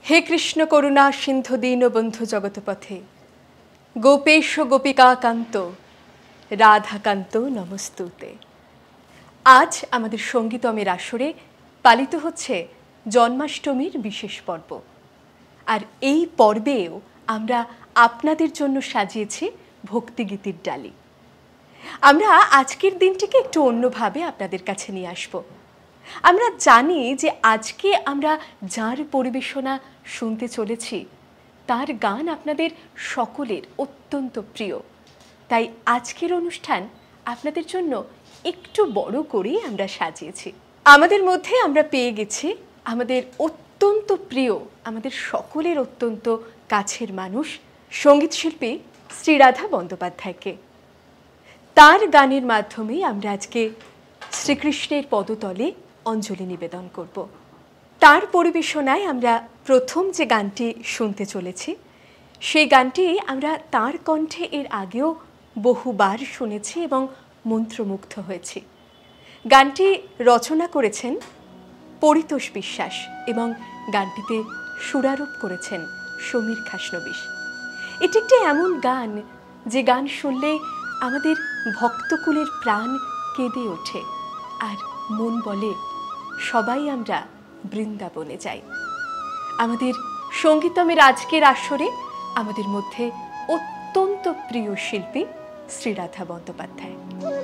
हे कृष्ण करुणा सिंधु दीनबंधु जगतपथे गोपेश गोपिका कांत राधाकांत नमस्तुते। आज आमादेर संगीतमेर आसरे पालित होच्छे जन्माष्टमीर विशेष पर्व और এই पर्वेও আমরা আপনাদের জন্য সাজিয়েছি ভক্তিগীতির ডালি। আমরা আজকের দিনটিকে একটু অন্যভাবে আপনাদের কাছে নিয়ে আসব। আমরা জানি যে আজকে আমরা যার পরিবেশনা শুনতে চলেছি তার গান আপনাদের সকলের অত্যন্ত প্রিয়, তাই আজকের অনুষ্ঠান আপনাদের জন্য একটু বড় করেই আমরা সাজিয়েছি। আমাদের মধ্যে আমরা পেয়ে গেছি আমাদের অত্যন্ত প্রিয়, আমাদের সকলের অত্যন্ত কাছের মানুষ সঙ্গীতশিল্পী শ্রীরাধা বন্দ্যোপাধ্যায়কে। তার গানের মাধ্যমে আমরা আজকে শ্রীকৃষ্ণের পদতলে অঞ্জলি নিবেদন করব। তার পরিবেশনায় আমরা প্রথম যে গানটি শুনতে চলেছি সেই গানটি আমরা তার কণ্ঠে এর আগেও বহুবার শুনেছি এবং মন্ত্রমুগ্ধ হয়েছি। গানটি রচনা করেছেন পরিতোষ বিশ্বাস এবং গানটিতে সুরারোপ করেছেন সমীর খাসনবিশ। এটি একটি এমন গান যে গান শুনলে আমাদের ভক্তকুলের প্রাণ কেঁদে ওঠে আর মন বলে সবাই আমরা বৃন্দাবনে যাই। আমাদের সঙ্গীতমের আজকের আসরে আমাদের মধ্যে অত্যন্ত প্রিয় শিল্পী শ্রীরাধা বন্দ্যোপাধ্যায়।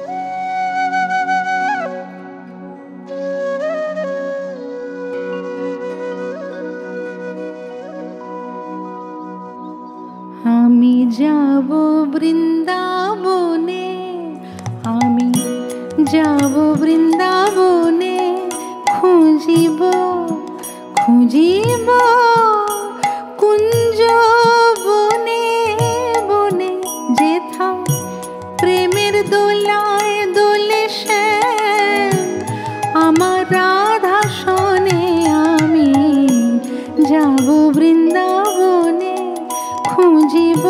আমি যাব বৃন্দাবনে, আমি যাব বৃন্দাবনে, খুঁজিব খুঁজিব কুঞ্জ বনে বনে, যেথা প্রেমের দোলায় দোলে শ্যাম আমার রাধা শোনে। আমি যাব বৃন্দাবনে, খুঁজিব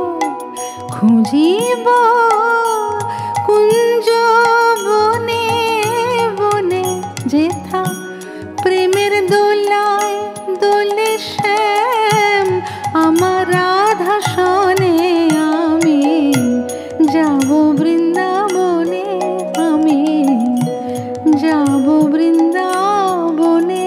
খুঁজিব কুঞ্জ বনে বনে, যেথা প্রেমের দোলায় দোলে শ্যাম আমার রাধা শোনে। আমি যাব বৃন্দাবনে, আমি যাব বৃন্দাবনে।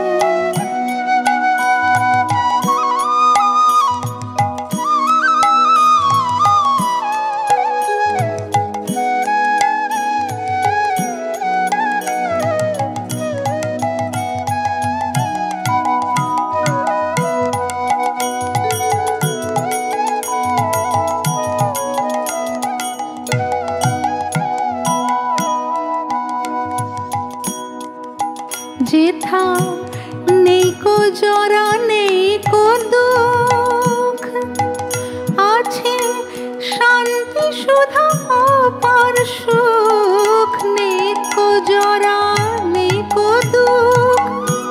যেথা নেই কো জরা নেই কো দুঃখ, আছে শান্তি সুধা অপার সুখ। নেই কো জরা নেই কো দুঃখ,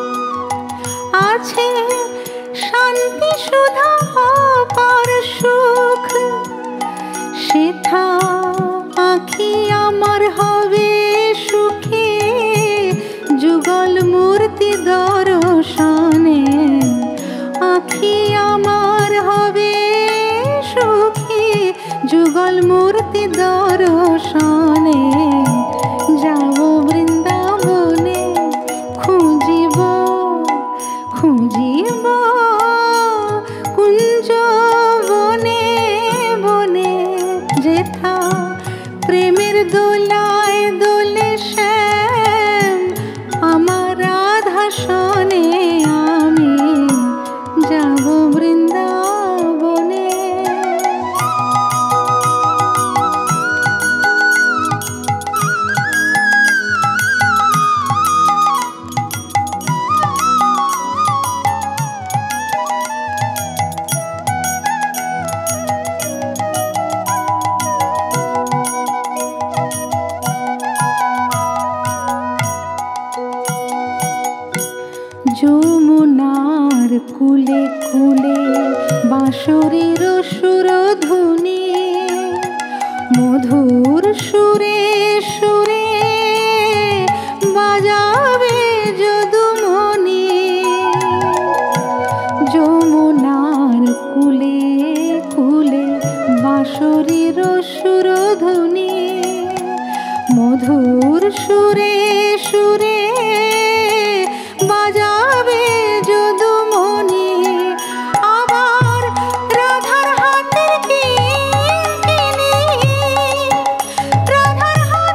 আছে শান্তি সুধা অপার সুখ। সেথা আঁখি আমার হবে সুখী যুগল মূর্তি দর্শনে। আঁখি আমার হবে সুখী যুগল মূর্তি দর্শনে। যাব বৃন্দাবনে, খুঁজিব খুঁজিব কুঞ্জ বনে বনে, যেথা প্রেমের দোলায় দোলে শ্যাম আমার রাধা শোনে। আমি যাব বৃন্দাবনে। যমুনার কুলে কুলে বাঁশরীর সুরধুনি, মধুর সুরে সুরে বাজাবে যদুমণি। যমুনার কুলে কুলে বাঁশরীর সুরধ্বনি মধুর সুরে সুরে বাজাবে যদুমণি আবার রাধার হাতের কিঙ্কিণী রাধার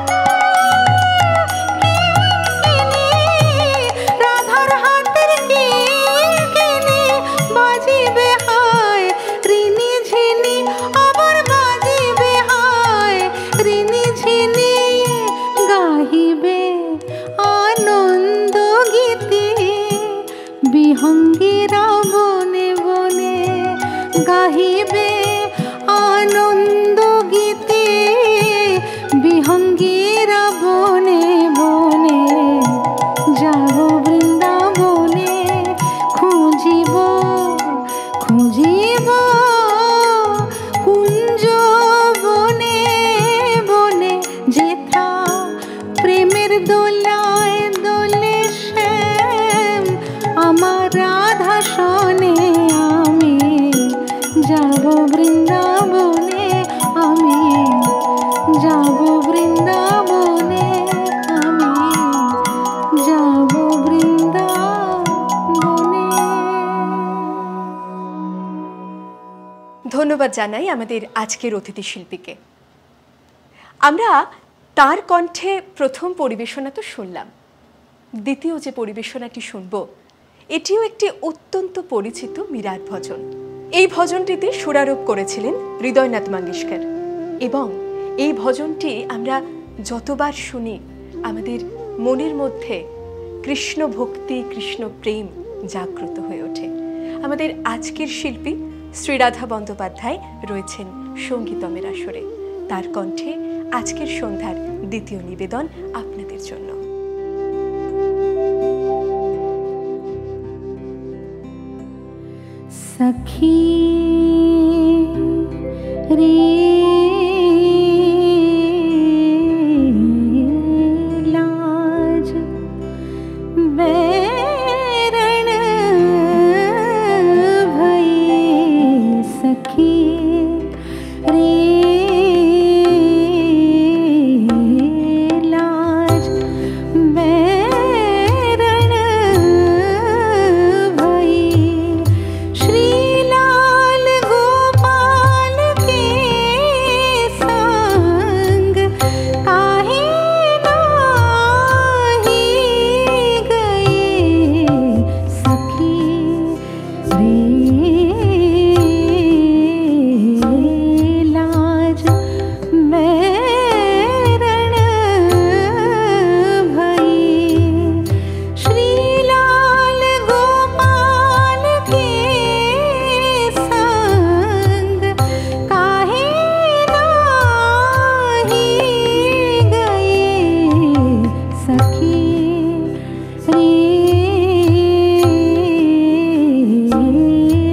হাতের কিঙ্কিণী বাজিবে হায় রিনি ঝিনি আবার বাজিবে হায় রিনি ঝিনি গাহিবে আনন্দ গীতি বিহঙ্গীরা বনে বনে গাহিবে আনন্দ গীতি বিহঙ্গীরা বনে বনে যাব বৃন্দাবনে খুঁজিব খুঁজিব কুঞ্জ বনে বনে যেথা প্রেমের দোলায় দোলে শ্যাম আমার রাধা শোনে আমি যাব বৃন্দাবনে আমি যাব বৃন্দাবনে আমি যাব বৃন্দাবনে। ধন্যবাদ জানাই আমাদের আজকের অতিথি শিল্পীকে। আমরা তার কণ্ঠে প্রথম পরিবেশনা তো শুনলাম, দ্বিতীয় যে পরিবেশনাটি শুনব এটিও একটি অত্যন্ত পরিচিত মীরার ভজন। এই ভজনটিতে সুরারোপ করেছিলেন হৃদয়নাথ মঙ্গেশকর এবং এই ভজনটি আমরা যতবার শুনি আমাদের মনের মধ্যে কৃষ্ণ ভক্তি কৃষ্ণ প্রেম জাগ্রত হয়ে ওঠে। আমাদের আজকের শিল্পী শ্রীরাধা বন্দ্যোপাধ্যায় রয়েছেন সঙ্গীতমের আসরে। তার কণ্ঠে আজকের সন্ধ্যার দ্বিতীয় নিবেদন আপনাদের জন্য। সখী রে লাজ बैरण भई सखी रे लाज बैरण भई श्री लाल गोपाल के संग काहे नाही गए सखी रे लाज बैरण भई श्री लाल गोपाल के संग काहे नाही गए सखी रे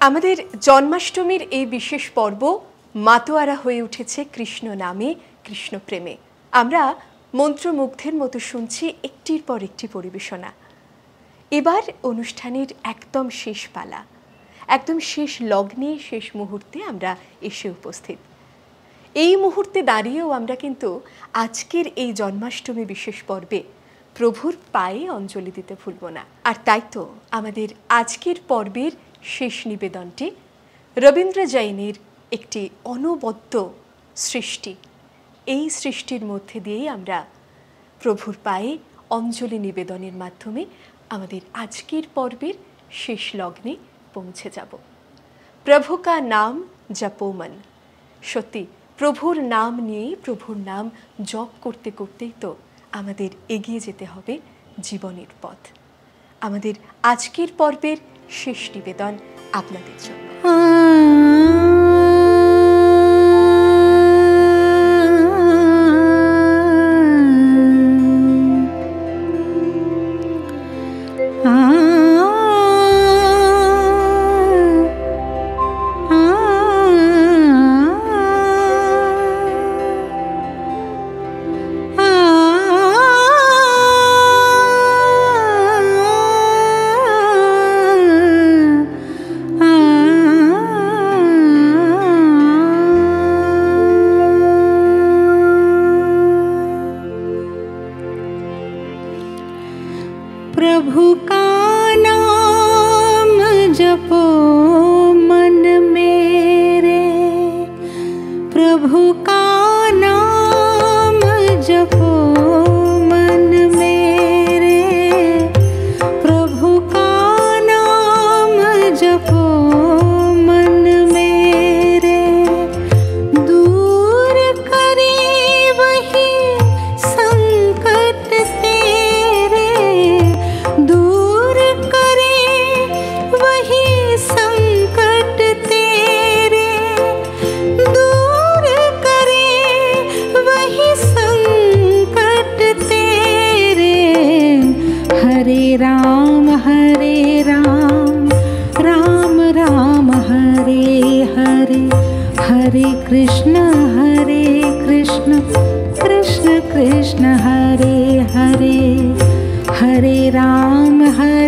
আমাদের জন্মাষ্টমীর এই বিশেষ পর্ব মাতোয়ারা হয়ে উঠেছে কৃষ্ণ নামে, কৃষ্ণ প্রেমে। আমরা মন্ত্রমুগ্ধের মতো শুনছি একটির পর একটি পরিবেশনা। এবার অনুষ্ঠানের একদম শেষ পালা, একদম শেষ লগ্নে, শেষ মুহূর্তে আমরা এসে উপস্থিত। এই মুহূর্তে দাঁড়িয়েও আমরা কিন্তু আজকের এই জন্মাষ্টমী বিশেষ পর্বে প্রভুর পায়ে অঞ্জলি দিতে ভুলব না। আর তাই তো আমাদের আজকের পর্বের শেষ নিবেদনটি রবীন্দ্র জৈনের একটি অনবদ্য সৃষ্টি। এই সৃষ্টির মধ্যে দিয়েই আমরা প্রভুর পায়ে অঞ্জলি নিবেদনের মাধ্যমে আমাদের আজকের পর্বের শেষ লগ্নে পৌঁছে যাব। প্রভু কা নাম জপো মন। সত্যি প্রভুর নাম নিয়েই, প্রভুর নাম জপ করতে করতেই তো আমাদের এগিয়ে যেতে হবে জীবনের পথ। আমাদের আজকের পর্বের শেষ নিবেদন আপনাদের জন্য। प्रभु का नाम जपो मन मेरे, प्रभु का नाम जपो मन मेरे, प्रभु का नाम जपो मन मेरे। दूर करे वही संकट तेरे, दूर करे वही संकट तेरे, दूर करे वही संकट तेरे। हरे राम राम राम हरे हरे, हरे कृष्ण कृष्ण कृष्ण हरे हरे, हरे राम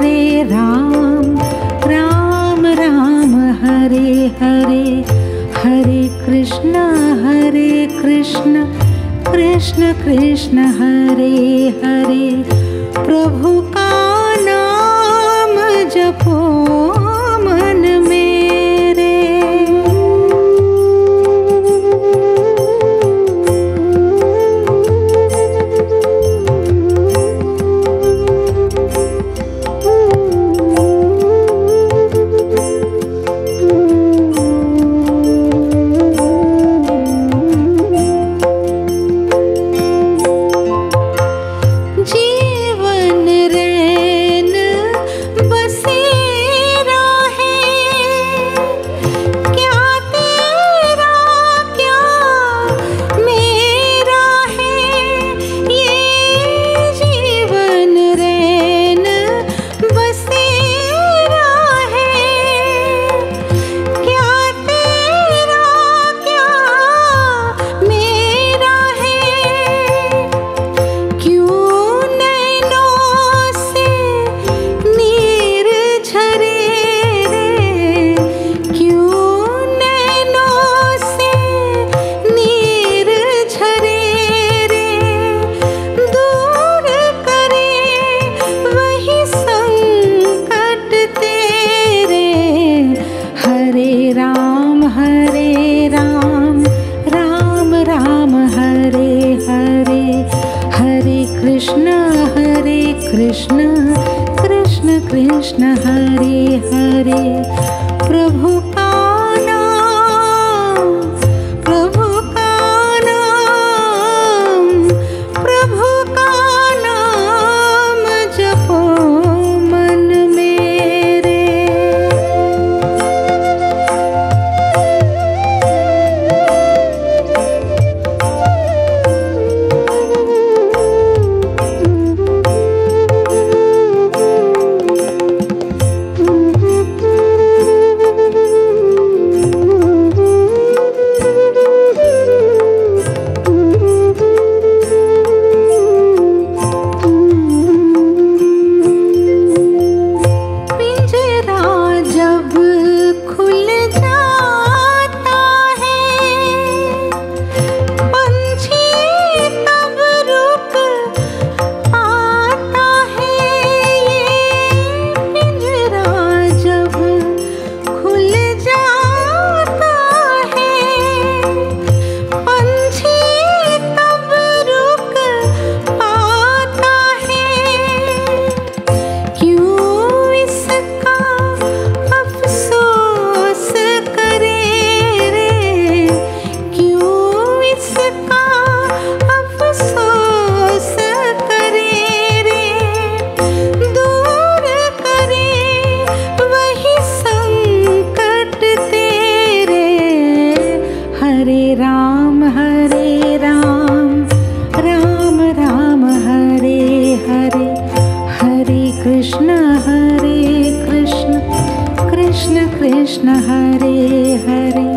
राम राम हरे हरे, हरे कृष्ण कृष्ण कृष्ण हरे हरे। प्रभु का नाम जपो मन मेरे। जीवन रैन बसेरा है, क्या तेरा क्या मेरा है। ये जीवन रैन बसेरा है, क्या तेरा क्या मेरा है। क्यों नैनों से नीर झरे रे, क्यों नैनों से नीर झरे रे। दूर करे वही संकट तेरे। हरे राम राम राम हरे हरे, हरे कृष्ण कृष्ण कृष्ण हरे हरे। प्रभु का नाम प्रभु का नाम जपो मन मेरे। राम हरे राम राम राम हरे हरे हरे कृष्ण कृष्ण कृष्ण हरे हरे